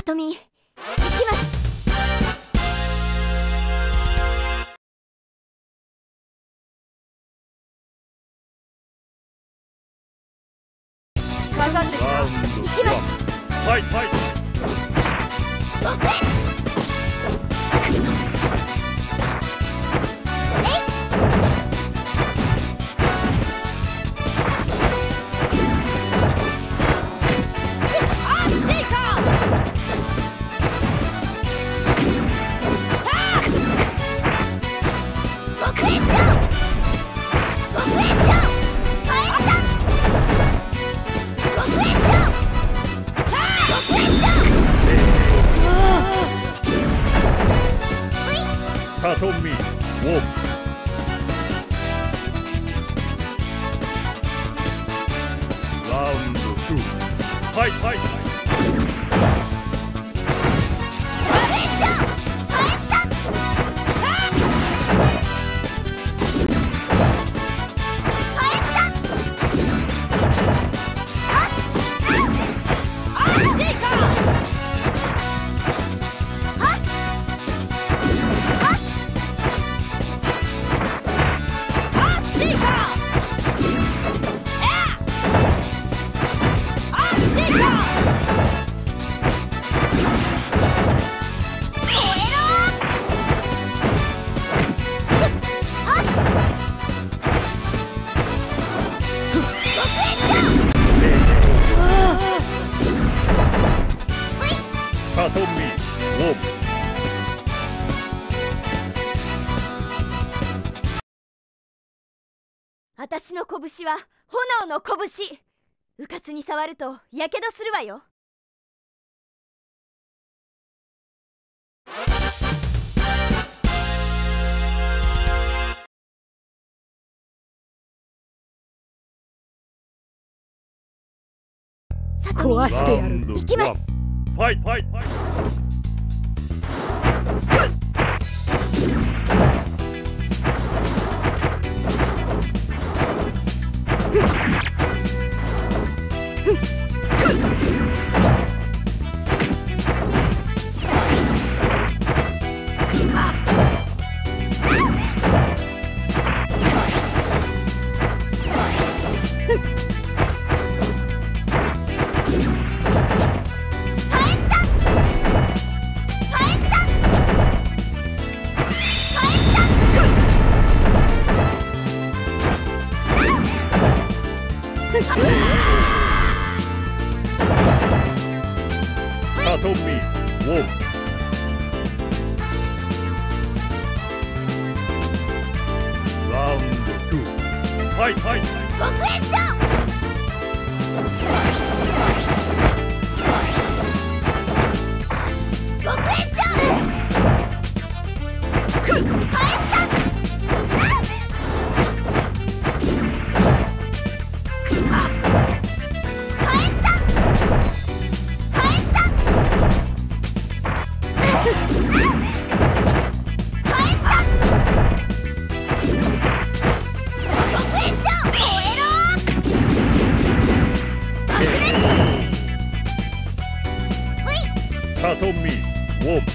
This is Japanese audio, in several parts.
さとみ、行きます。かかってきます。行きます。 はいはい。さとみ、ウォーラウンド2。はいはい。さとみ、ウォー私の拳は炎の拳。うかつに触るとやけどするわよ。さとみ、 壊してやる。 行きます。 ファイトファイトファイさとみ、ウォーラウンド2。ファイトファイト。 極限だ。 さとみ、ウォー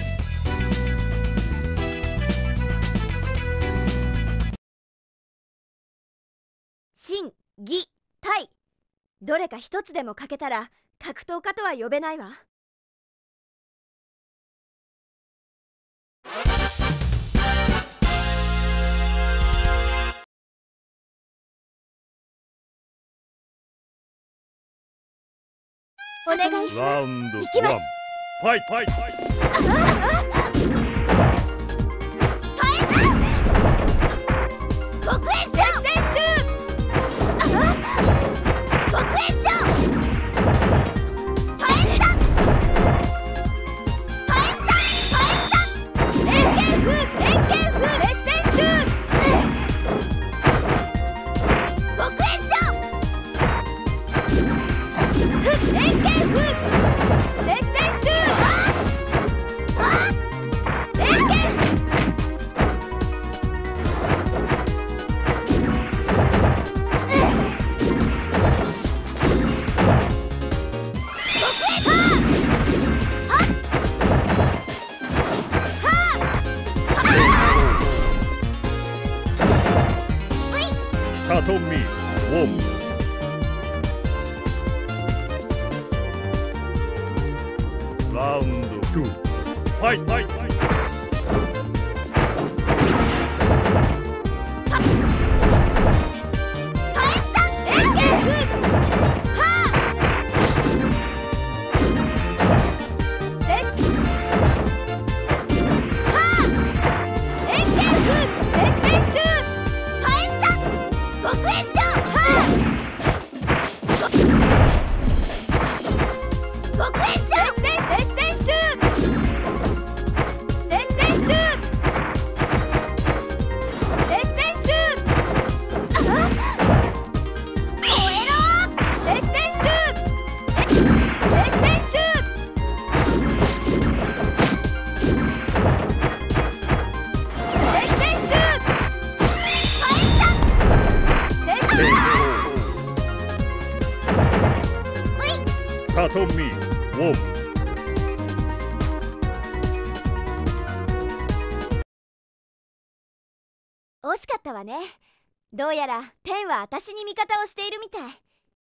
心、技、体。どれか一つでも欠けたら格闘家とは呼べないわ。お願いします。 ラウンド1。 行きます。 ファイトファイトファイト。 連携風里見ウォンラウンド2ファイト里見ウォン惜しかったわね。どうやら天は私に味方をしているみたい。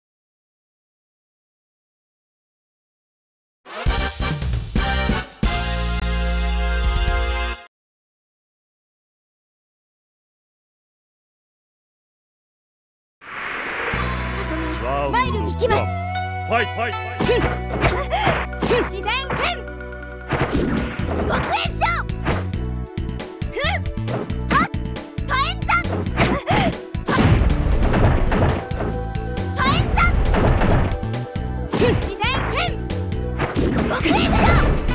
里見マイルに行きます。 ファイト自然剣極炎症はっ火炎山火炎山自然剣極炎症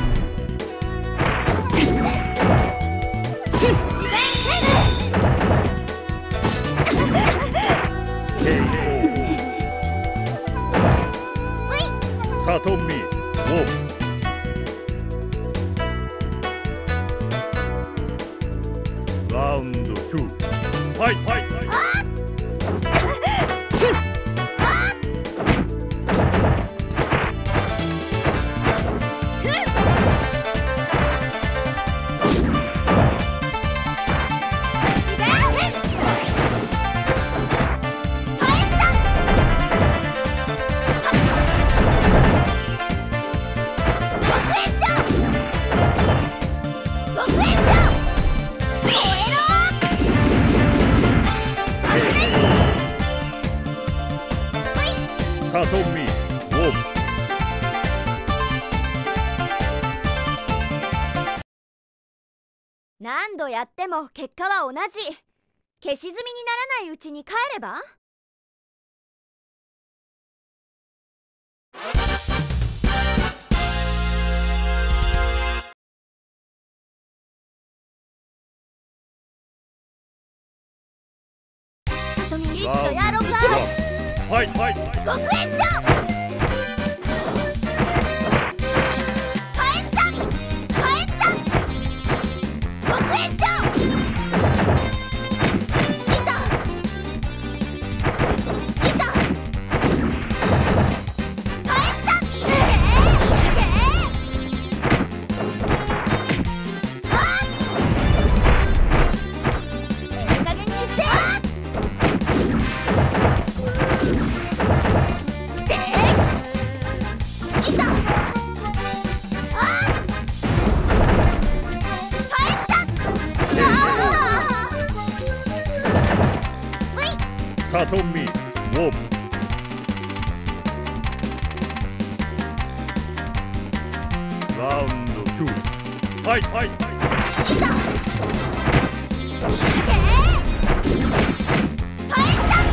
自然里見ウォンラウンド2ファイト里見ウォン何度やっても結果は同じ。消し済みにならないうちに帰れば。里見一度やろうか。 ファイト極炎症火炎山火炎山極炎症いたいた火炎山いけあっいい加減にして里見ウォンラウンド2ファイト火炎山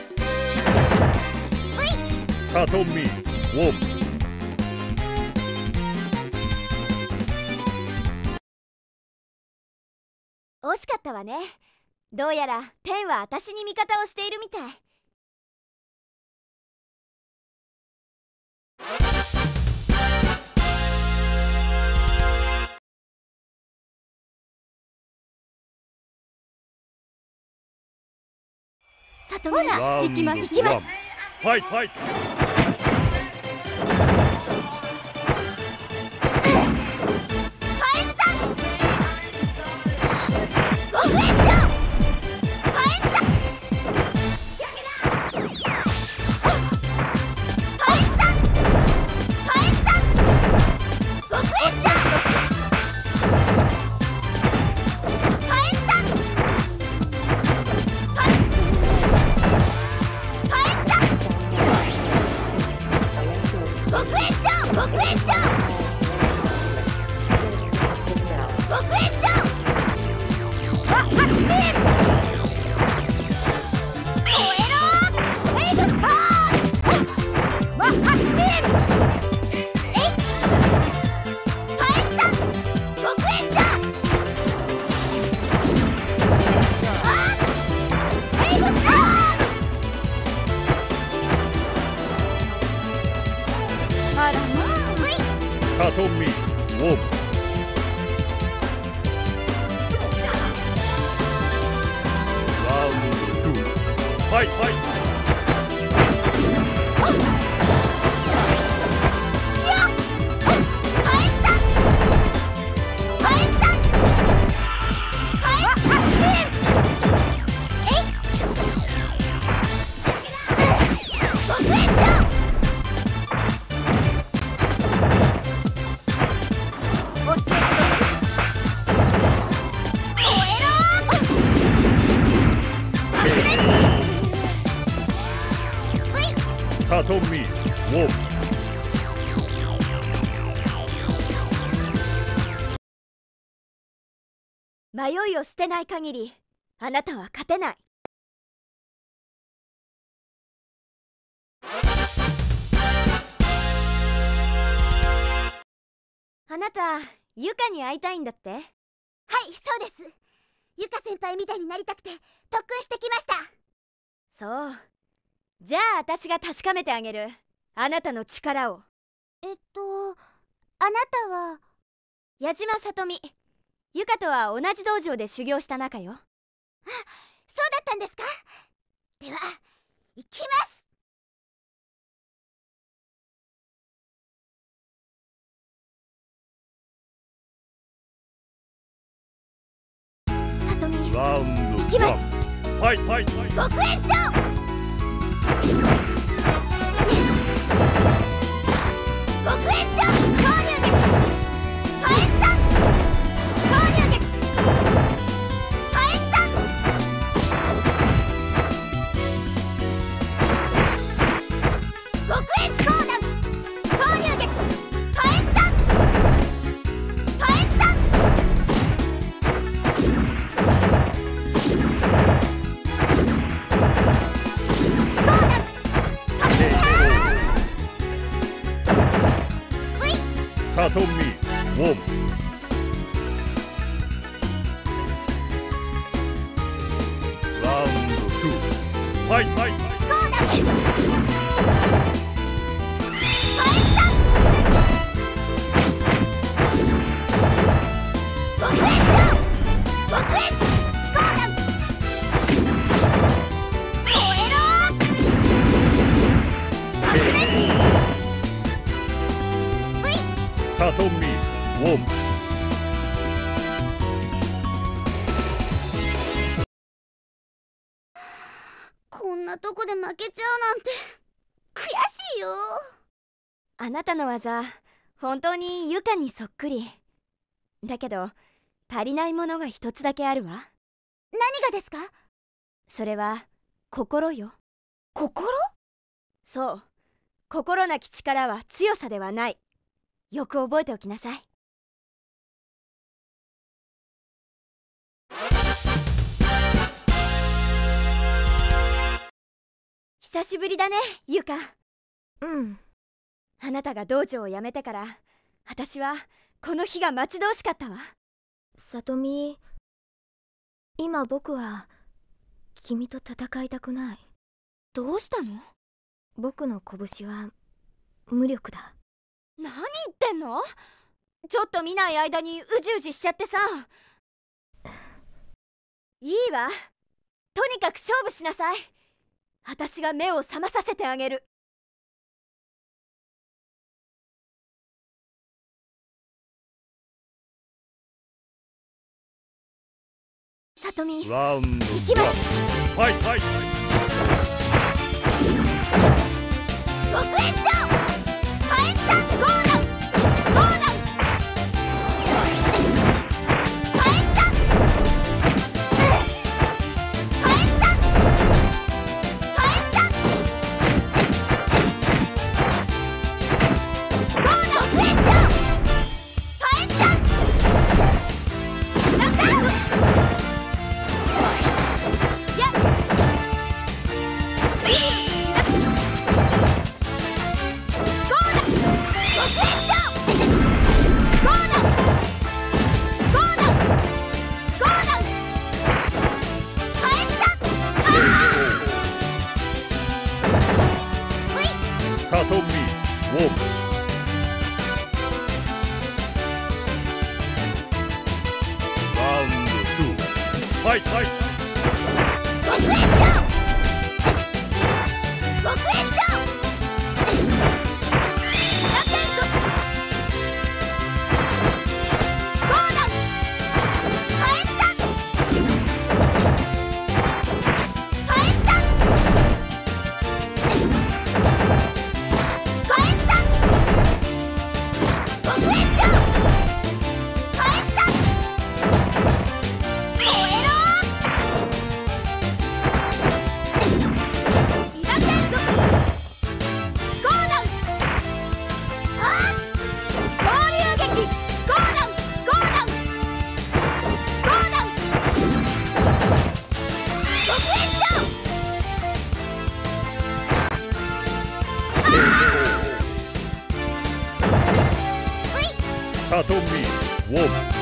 里見ウォン惜しかったわね。どうやら天は私に味方をしているみたい。さとみ、 行きます。 行きます。 ファイト。 ファイト。ごフェント。ファイト。ファイト。ファイト。ごフェント。ファイト。極延長極延長極延長わっはっね燃えろーエイグスパーわっはっねえいファインタ極延長わっエイグスパーあらまあ、ういカトミウォンラウンド2ファイト。カトミウォン迷いを捨てない限りあなたは勝てない。あなたユカに会いたいんだって？はい、そうです。ユカ先輩みたいになりたくて特訓してきました。そう。じゃあ私が確かめてあげる。あなたの力を。あなたは矢島さとみ。ユカとは同じ道場で修行した仲よ。あ、そうだったんですか。では行きます。さとみ、 ラウンド行きます。 1ファイト。 極延長極延長投入撃ファインタ投入撃ファインタ極延高弾投入撃ファインタファインタ高弾カトミウォンラウンド2ファイト。 高弾ファインタ極延長極延高弾燃えろカトミウォンこんなとこで負けちゃうなんて悔しいよ。あなたの技本当にユカにそっくりだけど足りないものが一つだけあるわ。何がですか？それは心よ。心？そう、心なき力は強さではない。よく覚えておきなさい。久しぶりだね、ユカ。うん。あなたが道場を辞めてから私はこの日が待ち遠しかったわ。さとみ、 今僕は君と戦いたくない。どうしたの？僕の拳は無力だ。何言ってんの？ちょっと見ない間にうじうじしちゃってさ。いいわ。とにかく勝負しなさい。私が目を覚まさせてあげる。さとみ、 ラウンド行きます。 ファイト。 極限上火炎弾ゴーダウンゴーダウン火炎弾火炎弾火炎弾ゴーダウン極限上火炎弾ラッダウンやっカトミウォークラウンド2ファイト。 極限上極限上ラケットゴーダウン火炎弾火炎弾火炎弾極限上火炎弾燃えろイラテントゴーダウンあっ合流撃ゴーダウンゴーダウンゴーダウン極限上ういカトミウォーク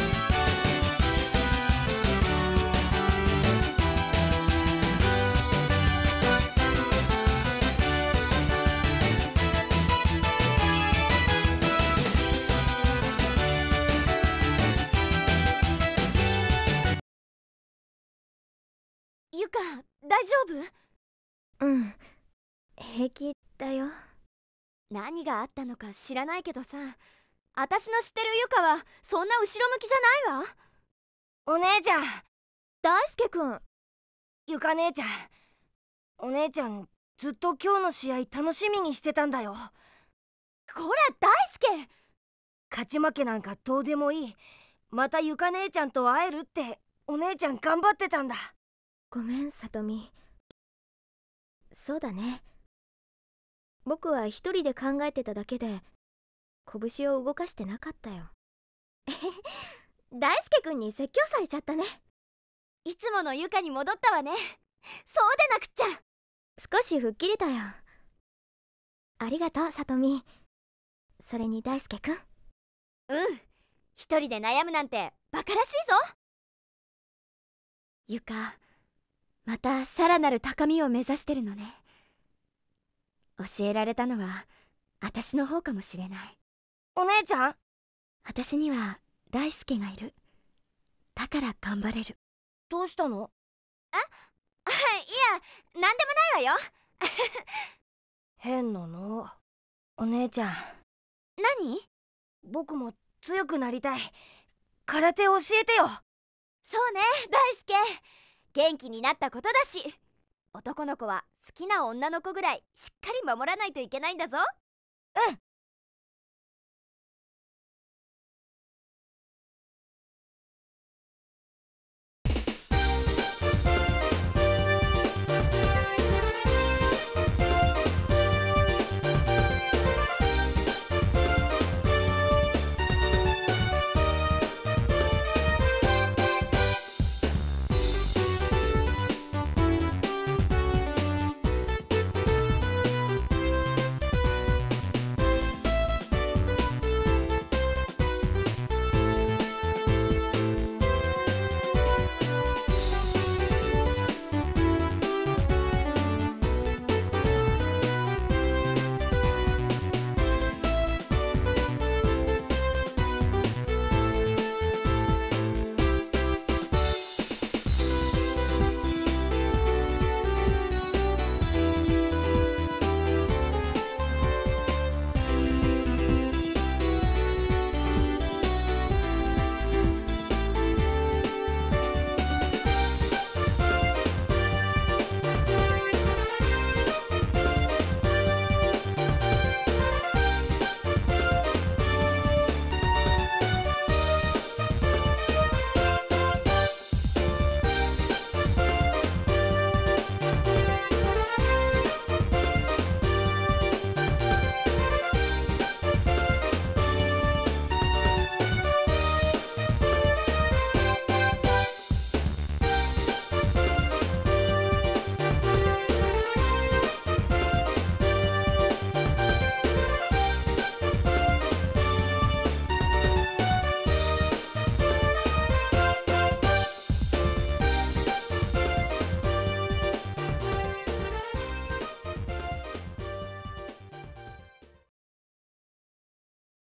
ゆか、大丈夫？うん、平気だよ。何があったのか知らないけどさ、私の知ってるゆかはそんな後ろ向きじゃないわ。 お姉ちゃん、 大輔くん。 ゆか姉ちゃん、お姉ちゃんずっと今日の試合楽しみにしてたんだよ。 こら大輔、 勝ち負けなんかどうでもいい。またゆか姉ちゃんと会えるってお姉ちゃん頑張ってたんだ。 ごめんさとみ。そうだね、僕は一人で考えてただけで拳を動かしてなかったよ。大輔くんに説教されちゃったね。いつものゆかに戻ったわね。そうでなくっちゃ。少し吹っ切れたよ。ありがとうさとみ。それに大輔くん。一人で悩むなんてバカらしいぞ。ゆか、またさらなる高みを目指してるのね。教えられたのは私の方かもしれない。 お姉ちゃん、 私には大輔がいる。だから頑張れる。 どうしたの？ いや、なんでもないわよ。 変なの。お姉ちゃん、 何？ 僕も強くなりたい。空手教えてよ。 そうね、大輔。元気になったことだし、男の子は好きな女の子ぐらいしっかり守らないといけないんだぞ。 うん。